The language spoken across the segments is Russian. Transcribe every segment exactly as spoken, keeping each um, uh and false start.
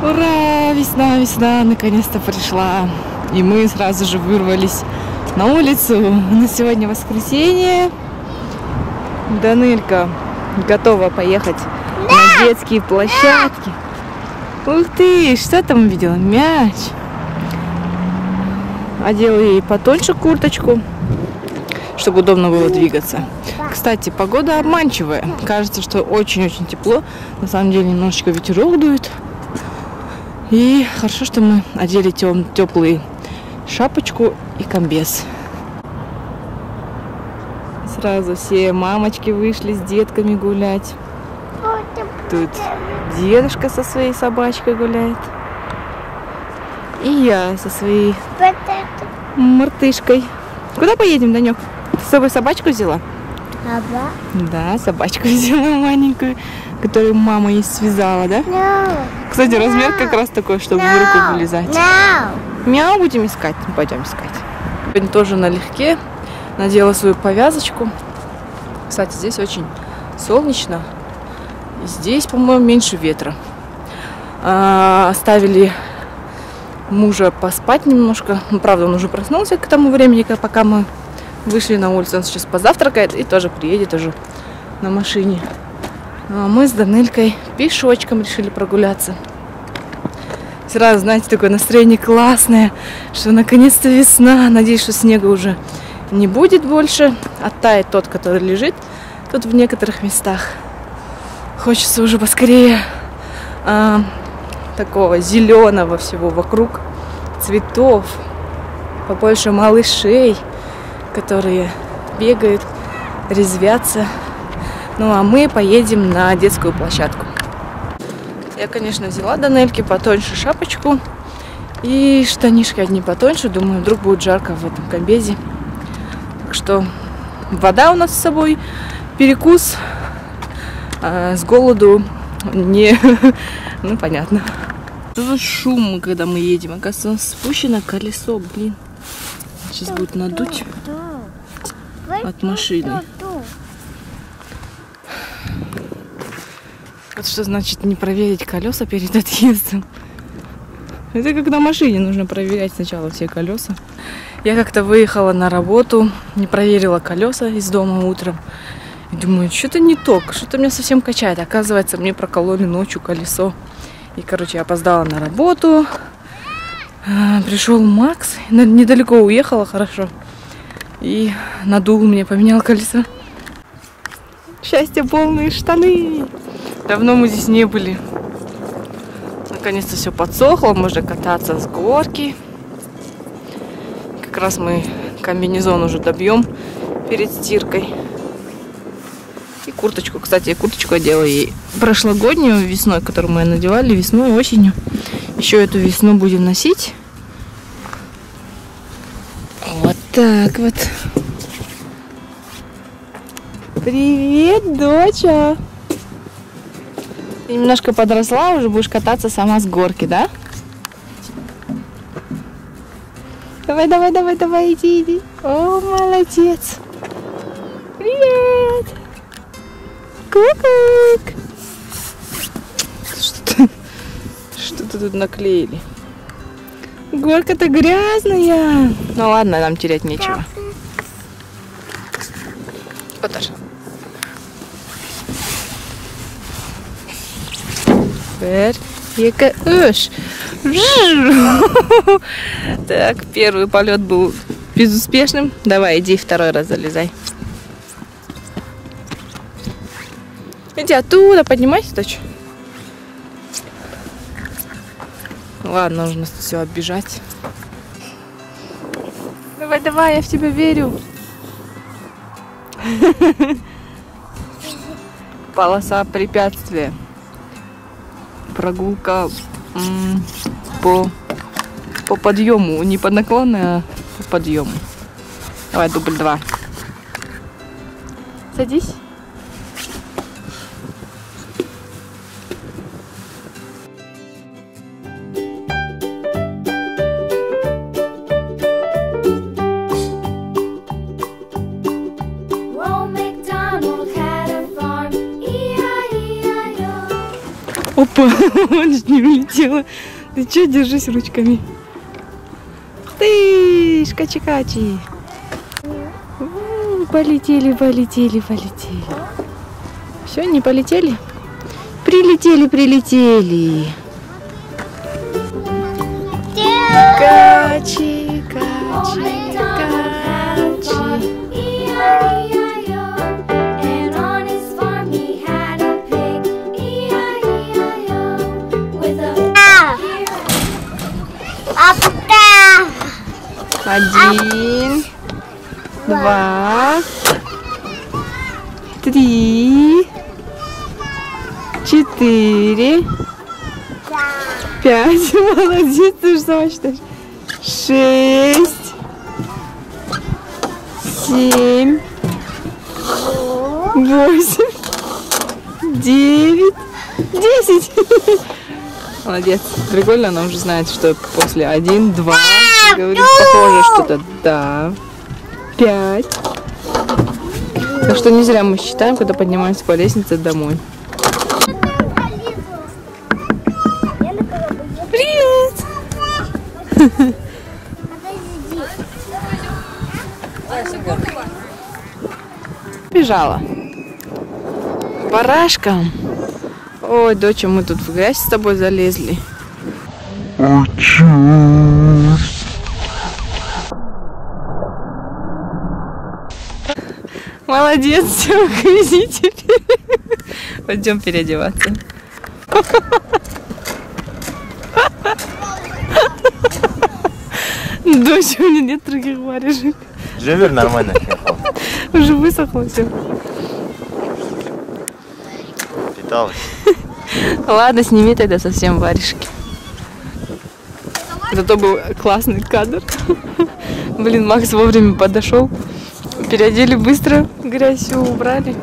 Ура! Весна, весна наконец-то пришла. И мы сразу же вырвались на улицу. У нас сегодня воскресенье. Данылька готова поехать на детские площадки. Ух ты! Что там увидела? Мяч. Одела ей потоньше курточку, чтобы удобно было двигаться. Кстати, погода обманчивая. Кажется, что очень-очень тепло. На самом деле немножечко ветерок дует. И хорошо, что мы одели теплые шапочку и комбез. Сразу все мамочки вышли с детками гулять. Тут дедушка со своей собачкой гуляет. И я со своей мартышкой. Куда поедем, Данек? Ты с собой собачку взяла? Ага. Да, собачку взяла маленькую, которую мама ей связала, да? No. Кстати, No. размер как раз такой, чтобы No. в руку вылезать. No. Мяу будем искать? Пойдем искать. Сегодня тоже налегке. Надела свою повязочку. Кстати, здесь очень солнечно. И здесь, по-моему, меньше ветра. А, оставили мужа поспать немножко. Ну, правда, он уже проснулся к тому времени, пока мы вышли на улицу. Он сейчас позавтракает и тоже приедет уже на машине. А мы с Данылькой пешочком решили прогуляться. Сразу, знаете, такое настроение классное, что наконец-то весна. Надеюсь, что снега уже не будет больше. Оттает тот, который лежит тут в некоторых местах. Хочется уже поскорее а, такого зеленого всего вокруг, цветов, побольше малышей, которые бегают, резвятся. Ну а мы поедем на детскую площадку. Я, конечно, взяла Данельке потоньше шапочку и штанишки одни потоньше. Думаю, вдруг будет жарко в этом комбезе. Так что вода у нас с собой, перекус, а с голоду не... Ну, понятно. Что за шум, когда мы едем? Оказывается, у нас спущено колесо, блин. Сейчас будет надуть от машины. Вот что значит не проверить колеса перед отъездом. Это как на машине, нужно проверять сначала все колеса. Я как-то выехала на работу, не проверила колеса из дома утром. И думаю, что-то не то, что-то меня совсем качает. Оказывается, мне прокололи ночью колесо. И, короче, я опоздала на работу. Пришел Макс, недалеко уехала, хорошо. И надул мне, поменял колесо. Счастье, полные штаны. Давно мы здесь не были. Наконец-то все подсохло, можно кататься с горки. Как раз мы комбинезон уже добьем перед стиркой. И курточку, кстати, я курточку одела ей прошлогоднюю весной, которую мы надевали весной и осенью. Еще эту весну будем носить. Вот так вот. Привет, доча! Ты немножко подросла, уже будешь кататься сама с горки, да? Давай, давай, давай, давай, иди, иди. О, молодец. Привет. Ку-ку. Что-то, что-то тут наклеили. Горка-то грязная. Ну ладно, нам терять нечего. Поташе. Так, первый полет был безуспешным. Давай, иди второй раз залезай. Иди оттуда, поднимайся, дочь. Ладно, нужно все оббежать. Давай, давай, я в тебя верю. Полоса препятствия. Прогулка м, по, по подъему. Не по наклону, а по подъему. Давай, дубль два. Садись. Опа, он же не улетела. Ты что, держись ручками. Ты, шкачи-качи. Полетели, полетели, полетели. Все, не полетели? Прилетели, прилетели. Качи, качи, качи. Один, два, три, четыре, пять. Молодец, ты же сама считаешь. Шесть, семь, восемь, девять, десять. Молодец. Прикольно, она уже знает, что после один, два. Говорит, похоже что-то. Да. Пять. Так что не зря мы считаем, когда поднимаемся по лестнице домой. Привет! Бежала. Барашка. Ой, доча, мы тут в грязь с тобой залезли. Молодец, все, грязи теперь. Пойдем переодеваться. Доча, у меня нет других варежек. Живер нормально. Уже высохло все. Питалась. Ладно, сними тогда совсем варежки. Зато был классный кадр. Блин, Макс вовремя подошел. Переодели быстро, грязь все убрали.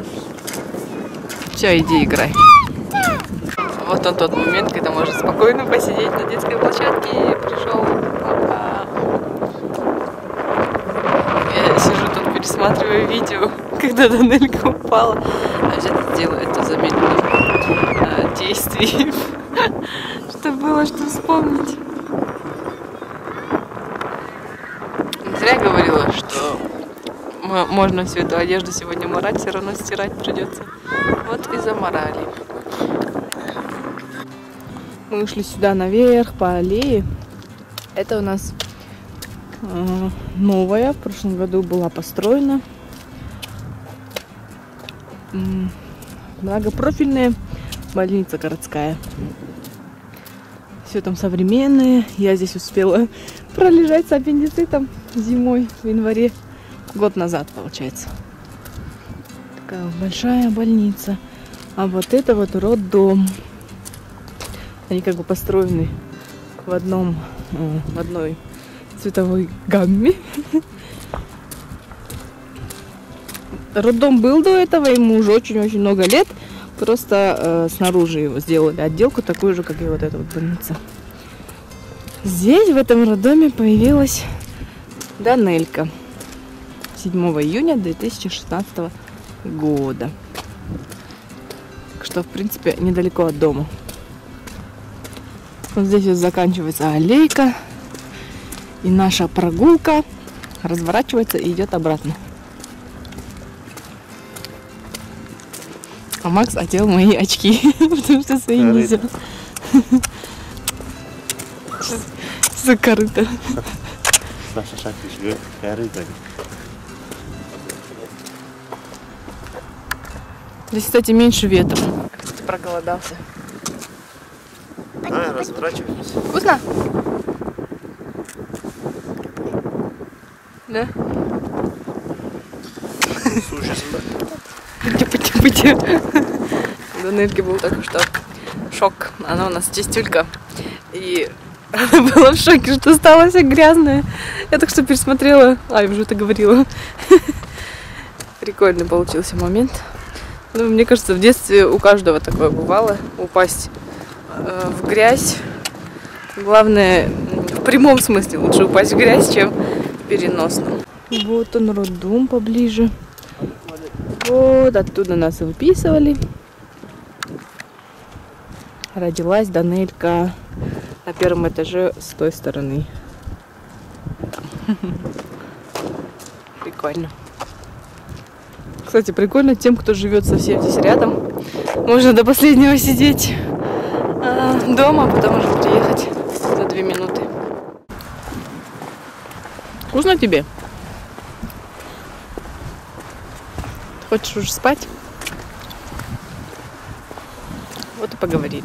Все, иди играй. Вот он тот момент, когда можно спокойно посидеть на детской площадке. Пришел. Опа. Я сижу тут, пересматриваю видео, когда Данелька упала. А взять делаю это замедленным а, действием. Что было, что вспомнить. Зря говорила, что можно всю эту одежду сегодня морать, все равно стирать придется. Вот и заморали. Мы ушли сюда наверх по аллее. Это у нас э, новая, в прошлом году была построена. Многопрофильная больница городская. Все там современное. Я здесь успела пролежать с аппендицитом зимой в январе. Год назад, получается. Такая большая больница. А вот это вот роддом. Они как бы построены в одном, в одной цветовой гамме. Роддом был до этого, ему уже очень-очень много лет. Просто э, снаружи его сделали отделку, такую же, как и вот эта вот больница. Здесь, в этом роддоме, появилась Данелька. седьмого июня две тысячи шестнадцатого года. Так что, в принципе, недалеко от дома. Вот здесь вот заканчивается аллейка. И наша прогулка разворачивается и идет обратно. А Макс одел мои очки, потому что свои не взял. За корыто. Саша Шахтич, корыто. Здесь, кстати, меньше ветра. Кстати, проголодался. Давай разворачиваемся. Вкусно? Да? Пути-пути-пути. У Данельки был только что шок. Она у нас чистюлька. И она была в шоке, что стала вся грязная. Я так что пересмотрела. А, я уже это говорила. Прикольный получился момент. Ну, мне кажется, в детстве у каждого такое бывало. Упасть э, в грязь. Главное, в прямом смысле лучше упасть в грязь, чем в переносном. Вот он, роддом поближе. Вот оттуда нас выписывали. Родилась Данелька на первом этаже с той стороны. Прикольно. Кстати, прикольно тем, кто живет совсем здесь рядом. Можно до последнего сидеть а, дома, а потом уже приехать за две минуты. Вкусно тебе? Хочешь уже спать? Вот и поговорили.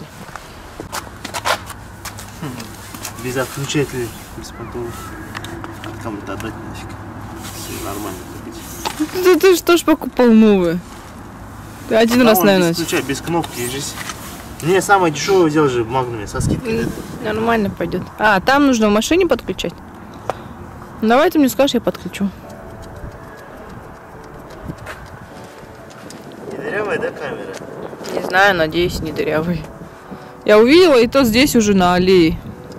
Без отключателей, без понтов. Кому-то отдать нафиг. Все нормально купить. Да ты что ж покупал новые? Ты один Да, раз, он наверное. без ключа, без кнопки. Здесь. Мне самое дешевое взял же в Магнуме со скидкой. Нормально пойдет. А, там нужно в машине подключать? Давай ты мне скажешь, я подключу. Не дырявая, да, камера? Не знаю, надеюсь, не дырявый. Я увидела, и то здесь уже на аллее.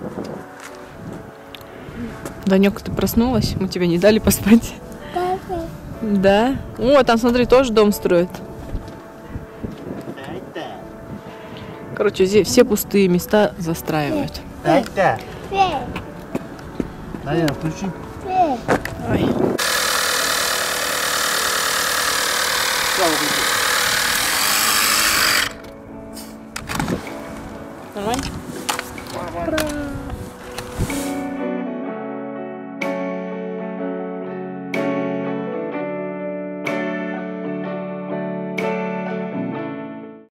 Данёк, ты проснулась? Мы тебе не дали поспать? Да. О, там, смотри, тоже дом строят. Короче, здесь все пустые места застраивают. Да, я включи. Ой. Нормально?